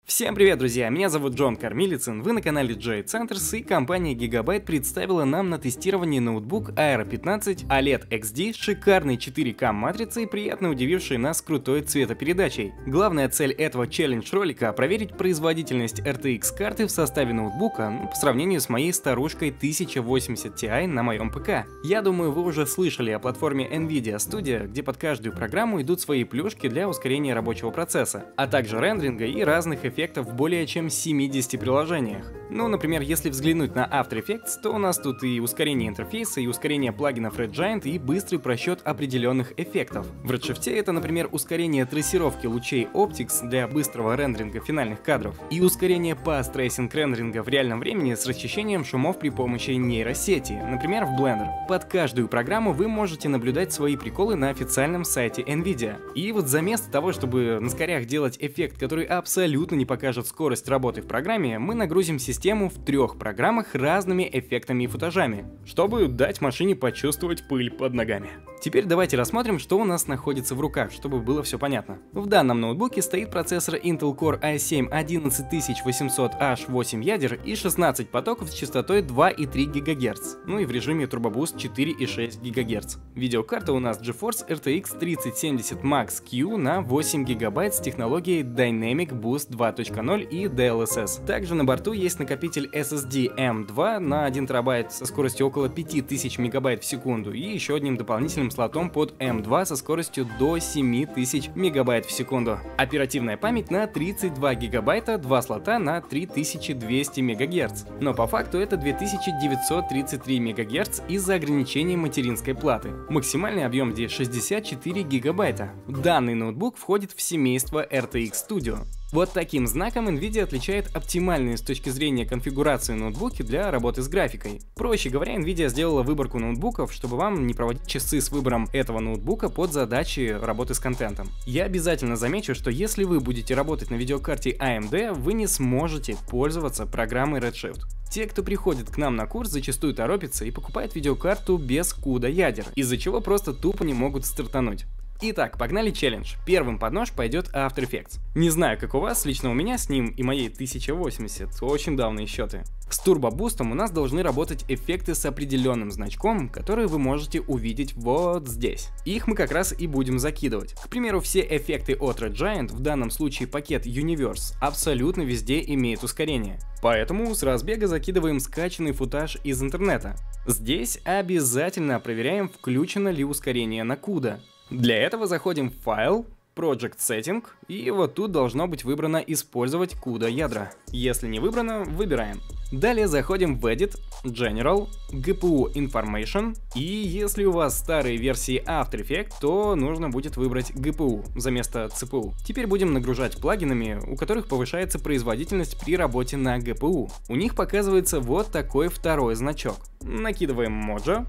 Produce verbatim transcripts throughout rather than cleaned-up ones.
Всем привет, друзья! Меня зовут Джон Кормилицын, вы на канале Джей Centers, и компания Gigabyte представила нам на тестирование ноутбук Aero пятнадцать о лед икс ди с шикарной четыре ка матрицей, приятно удивившей нас крутой цветопередачей. Главная цель этого челлендж-ролика — проверить производительность эр ти экс карты в составе ноутбука, ну, по сравнению с моей старушкой тысяча восемьдесят Ti на моем ПК. Я думаю, вы уже слышали о платформе NVIDIA Studio, где под каждую программу идут свои плюшки для ускорения рабочего процесса, а также рендеринга и разных эффектов эффектов в более чем семидесяти приложениях. Ну, например, если взглянуть на After Effects, то у нас тут и ускорение интерфейса, и ускорение плагинов Red Giant, и быстрый просчет определенных эффектов. В Redshift это, например, ускорение трассировки лучей Optics для быстрого рендеринга финальных кадров, и ускорение Path Tracing рендеринга в реальном времени с расчищением шумов при помощи нейросети, например, в Blender. Под каждую программу вы можете наблюдать свои приколы на официальном сайте NVIDIA. И вот за место того, чтобы на скорях делать эффект, который абсолютно не покажет скорость работы в программе, мы нагрузим систему в трех программах разными эффектами и футажами, чтобы дать машине почувствовать пыль под ногами. Теперь давайте рассмотрим, что у нас находится в руках, чтобы было все понятно. В данном ноутбуке стоит процессор Intel Core ай семь одиннадцать тысяч восемьсот эйч восемь ядер и шестнадцать потоков с частотой два и три гигагерца, ну и в режиме Turbo Boost четыре и шесть гигагерца. Видеокарта у нас GeForce эр ти экс тридцать семьдесят Max Q на восемь гигабайт с технологией Dynamic Boost два точка ноль и ди эл эс эс. Также на борту есть накопитель эс эс ди эм два на один терабайт со скоростью около пяти тысяч мегабайт в секунду и еще одним дополнительным слотом под эм два со скоростью до семи тысяч мегабайт в секунду. Оперативная память на тридцать два гигабайта, два слота на три тысячи двести мегагерц. Но по факту это две тысячи девятьсот тридцать три мегагерц из-за ограничения материнской платы. Максимальный объем здесь шестьдесят четыре гигабайта. Данный ноутбук входит в семейство эр ти экс Studio. Вот таким знаком NVIDIA отличает оптимальные с точки зрения конфигурации ноутбуки для работы с графикой. Проще говоря, NVIDIA сделала выборку ноутбуков, чтобы вам не проводить часы с выбором этого ноутбука под задачи работы с контентом. Я обязательно замечу, что если вы будете работать на видеокарте эй эм ди, вы не сможете пользоваться программой Redshift. Те, кто приходит к нам на курс, зачастую торопятся и покупают видеокарту без куда ядер, из-за чего просто тупо не могут стартануть. Итак, погнали челлендж. Первым под нож пойдет After Effects. Не знаю, как у вас, лично у меня с ним и моей тысяча восемьдесят очень давние счеты. С Turbo Boost у нас должны работать эффекты с определенным значком, которые вы можете увидеть вот здесь. Их мы как раз и будем закидывать. К примеру, все эффекты от Red Giant, в данном случае пакет Universe, абсолютно везде имеет ускорение. Поэтому с разбега закидываем скачанный футаж из интернета. Здесь обязательно проверяем, включено ли ускорение на куда. Для этого заходим в файл, Project Setting, и вот тут должно быть выбрано «Использовать куда ядра». Если не выбрано, выбираем. Далее заходим в Edit, General, джи пи ю Information, и если у вас старые версии After Effects, то нужно будет выбрать джи пи ю вместо си пи ю. Теперь будем нагружать плагинами, у которых повышается производительность при работе на джи пи ю. У них показывается вот такой второй значок. Накидываем Mojo.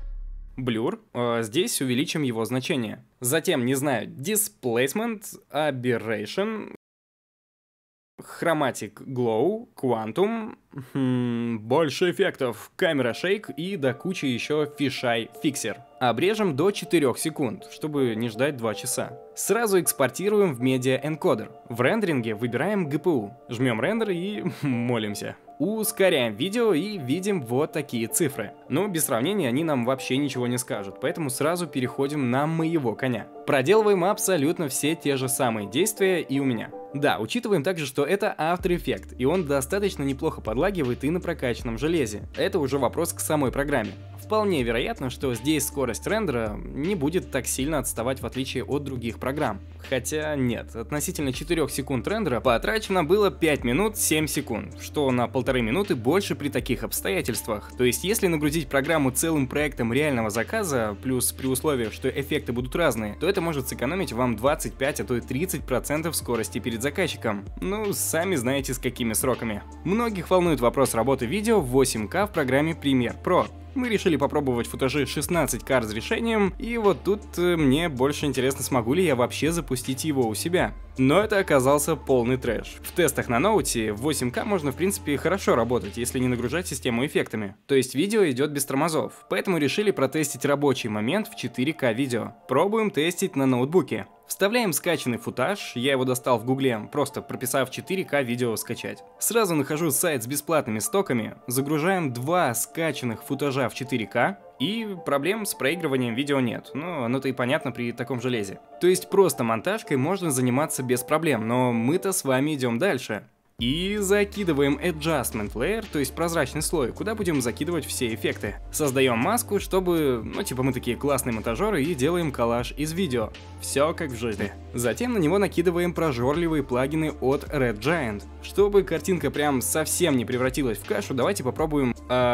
Blur, э, здесь увеличим его значение. Затем, не знаю, Displacement, Aberration, Chromatic Glow, Quantum, хм, больше эффектов, Camera Shake и до кучи еще Fisheye Fixer. Обрежем до четырёх секунд, чтобы не ждать два часа. Сразу экспортируем в Media Encoder. В рендеринге выбираем джи пи ю, жмем рендер и молимся. Ускоряем видео и видим вот такие цифры. Но без сравнения они нам вообще ничего не скажут, поэтому сразу переходим на моего коня. Проделываем абсолютно все те же самые действия и у меня. Да, учитываем также, что это After Effects, и он достаточно неплохо подлагивает и на прокачанном железе. Это уже вопрос к самой программе. Вполне вероятно, что здесь скорость рендера не будет так сильно отставать в отличие от других программ. Хотя нет, относительно четырёх секунд рендера потрачено было пять минут семь секунд, что на полторы минуты больше при таких обстоятельствах. То есть если нагрузить программу целым проектом реального заказа, плюс при условии, что эффекты будут разные, то это может сэкономить вам двадцать пять, а то и тридцать процентов скорости перед заказчиком. Ну, сами знаете с какими сроками. Многих волнует вопрос работы видео в восемь ка в программе Premiere Pro. Мы решили попробовать футажи шестнадцать ка разрешением, и вот тут э, мне больше интересно, смогу ли я вообще запустить его у себя. Но это оказался полный трэш. В тестах на ноуте в восемь ка можно в принципе хорошо работать, если не нагружать систему эффектами. То есть видео идет без тормозов, поэтому решили протестить рабочий момент в четыре ка видео. Пробуем тестить на ноутбуке. Вставляем скачанный футаж, я его достал в гугле, просто прописав четыре ка видео скачать. Сразу нахожу сайт с бесплатными стоками, загружаем два скачанных футажа в четыре ка, и проблем с проигрыванием видео нет, но оно-то и понятно при таком железе. То есть просто монтажкой можно заниматься без проблем, но мы-то с вами идем дальше. И закидываем Adjustment Layer, то есть прозрачный слой, куда будем закидывать все эффекты. Создаем маску, чтобы, ну типа мы такие классные монтажеры, и делаем коллаж из видео. Все как в жизни. Затем на него накидываем прожорливые плагины от Red Giant. Чтобы картинка прям совсем не превратилась в кашу, давайте попробуем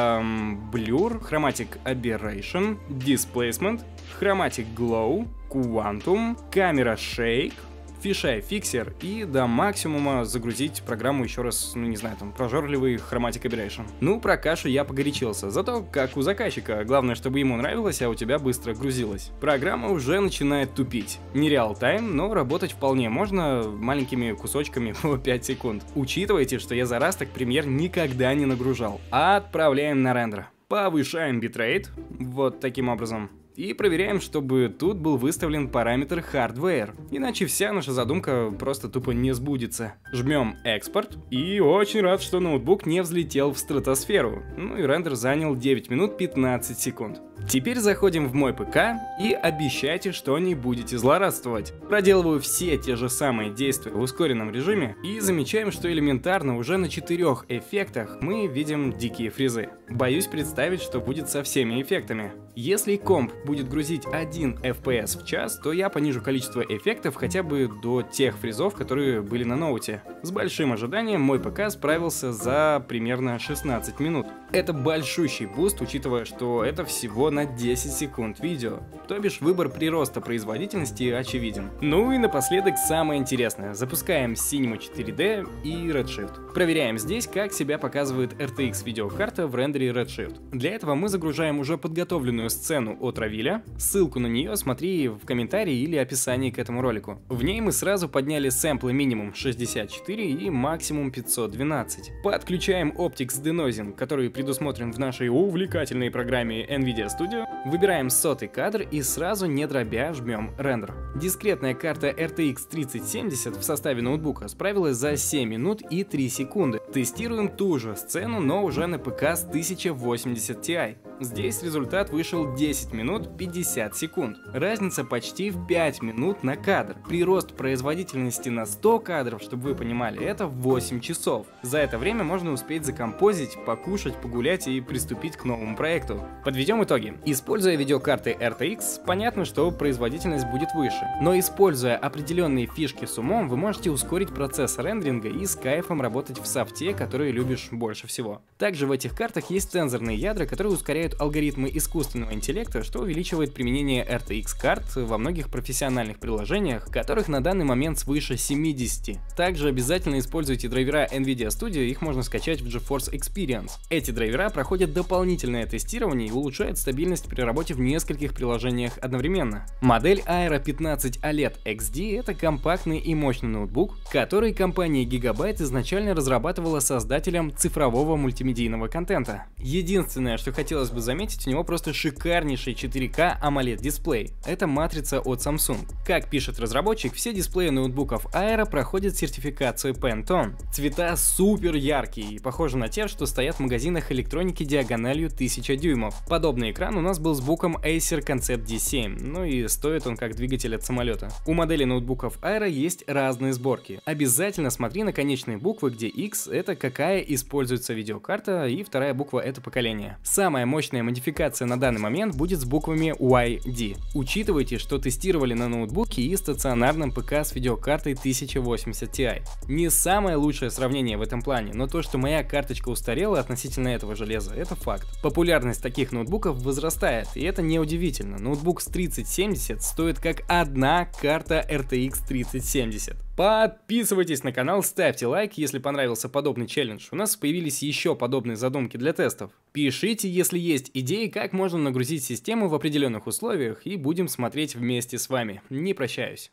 эм, Blur, Chromatic Aberration, Displacement, Chromatic Glow, Quantum, Camera Shake, Fisheye Fixer и до максимума загрузить программу еще раз, ну не знаю, там, прожорливый Chromatic Aberration. Ну, про кашу я погорячился, зато как у заказчика, главное, чтобы ему нравилось, а у тебя быстро грузилось. Программа уже начинает тупить. Не реал-тайм, но работать вполне можно маленькими кусочками по пять секунд. Учитывайте, что я за раз так премьер никогда не нагружал. Отправляем на рендер. Повышаем битрейт, вот таким образом. И проверяем, чтобы тут был выставлен параметр Hardware, иначе вся наша задумка просто тупо не сбудется. Жмем экспорт, и очень рад, что ноутбук не взлетел в стратосферу. Ну и рендер занял девять минут пятнадцать секунд. Теперь заходим в мой ПК и обещайте, что не будете злорадствовать. Проделываю все те же самые действия в ускоренном режиме и замечаем, что элементарно уже на четырех эффектах мы видим дикие фризы. Боюсь представить, что будет со всеми эффектами. Если комп будет грузить один эф пи эс в час, то я понижу количество эффектов хотя бы до тех фризов, которые были на ноуте. С большим ожиданием мой ПК справился за примерно шестнадцать минут. Это большущий буст, учитывая, что это всего на десять секунд видео. То бишь выбор прироста производительности очевиден. Ну и напоследок самое интересное. Запускаем Cinema четыре дэ и Redshift. Проверяем здесь, как себя показывает эр ти экс видеокарта в рендере Redshift. Для этого мы загружаем уже подготовленную сцену от Равиля. Ссылку на нее смотри в комментарии или описании к этому ролику. В ней мы сразу подняли сэмплы минимум шестьдесят четыре и максимум пятьсот двенадцать. Подключаем Optics Denoising, который предусмотрен в нашей увлекательной программе NVIDIA Studio. Выбираем сотый кадр и сразу не дробя жмем рендер. Дискретная карта эр ти экс тридцать семьдесят в составе ноутбука справилась за семь минут и три секунды. Тестируем ту же сцену, но уже на ПК с тысяча восемьдесят ти. Здесь результат вышел десять минут пятьдесят секунд. Разница почти в пять минут на кадр. Прирост производительности на сто кадров, чтобы вы понимали, это восемь часов. За это время можно успеть закомпозить, покушать, погулять и приступить к новому проекту. Подведем итоги. Используя видеокарты эр ти экс, понятно, что производительность будет выше. Но используя определенные фишки с умом, вы можете ускорить процесс рендеринга и с кайфом работать в софте, который любишь больше всего. Также в этих картах есть сенсорные ядра, которые ускоряют алгоритмы искусственного интеллекта, что увеличивает применение эр ти экс карт во многих профессиональных приложениях, которых на данный момент свыше семидесяти. Также обязательно используйте драйвера NVIDIA Studio, их можно скачать в GeForce Experience. Эти драйвера проходят дополнительное тестирование и улучшают стабильность при работе в нескольких приложениях одновременно. Модель Aero пятнадцать олед икс ди — это компактный и мощный ноутбук, который компания Gigabyte изначально разрабатывала создателям цифрового мультимедийного контента. Единственное, что хотелось бы заметить, у него просто шикарнейший четыре ка AMOLED дисплей. Это матрица от Samsung. Как пишет разработчик, все дисплеи ноутбуков Aero проходят сертификацию Pantone. Цвета супер яркие и похожи на те, что стоят в магазинах электроники диагональю тысяча дюймов. Подобный экран у нас был с буком Acer Concept ди семь, ну и стоит он как двигатель от самолета. У модели ноутбуков Aero есть разные сборки. Обязательно смотри на конечные буквы, где X — это какая используется видеокарта, и вторая буква — это поколение. Самая мощная модификация на данный момент будет с буквами уай ди. Учитывайте, что тестировали на ноутбуке и стационарном ПК с видеокартой тысяча восемьдесят ти. Не самое лучшее сравнение в этом плане, но то, что моя карточка устарела относительно этого железа, это факт. Популярность таких ноутбуков возрастает, и это неудивительно. Ноутбук с тридцать семьдесят стоит как одна карта эр ти экс тридцать семьдесят. Подписывайтесь на канал, ставьте лайк, если понравился подобный челлендж. У нас появились еще подобные задумки для тестов. Пишите, если есть идеи, как можно нагрузить систему в определенных условиях, и будем смотреть вместе с вами. Не прощаюсь.